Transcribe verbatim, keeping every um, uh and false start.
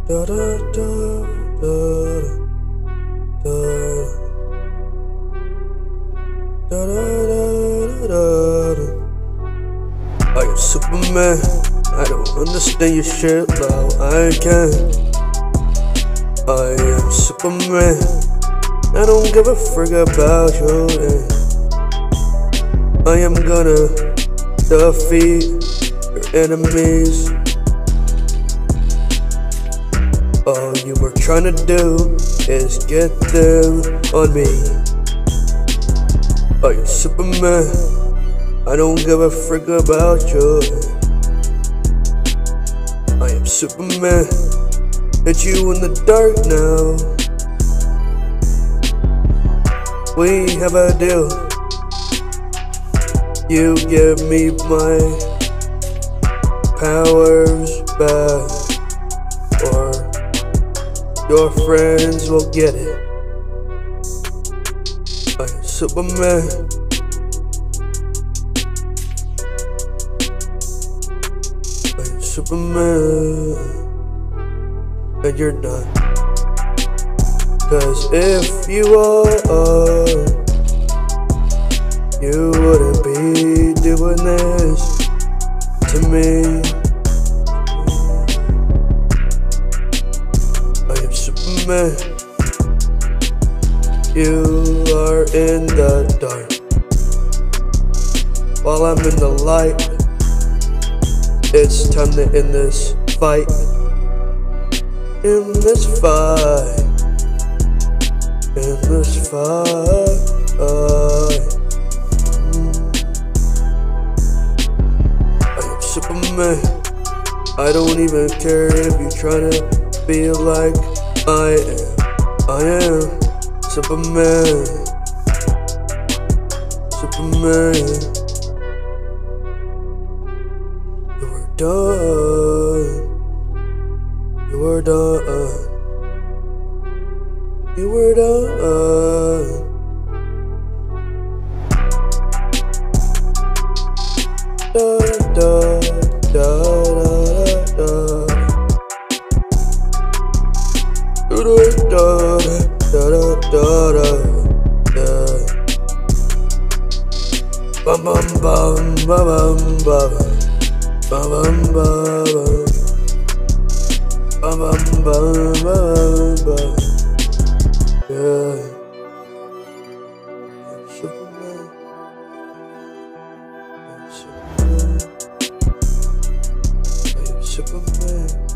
Da da da da da da da da da da. I am Superman. I don't understand your shit, now I can. I am Superman. I don't give a frick about your end. I am gonna defeat your enemies. All you were trying to do is get them on me. I am Superman. I don't give a frick about you. I am Superman. Hit you in the dark now. We have a deal. You give me my powers back, or your friends will get it. I am Superman. I am Superman. And you're not. Cause if you are, you wouldn't be doing this to me. I am Superman. You are in the dark, while I'm in the light. It's time to end this fight. In this fight. In this fight. I am Superman. I don't even care if you try to be like I am. I am Superman. Superman. You were done. You were done. You were done. Da da da da da. Da da da da da da. Bum bum bum bum bum bum bum bum. Bum bum bum bum bum. Yeah. I'm Superman. I'm Superman. I am Superman.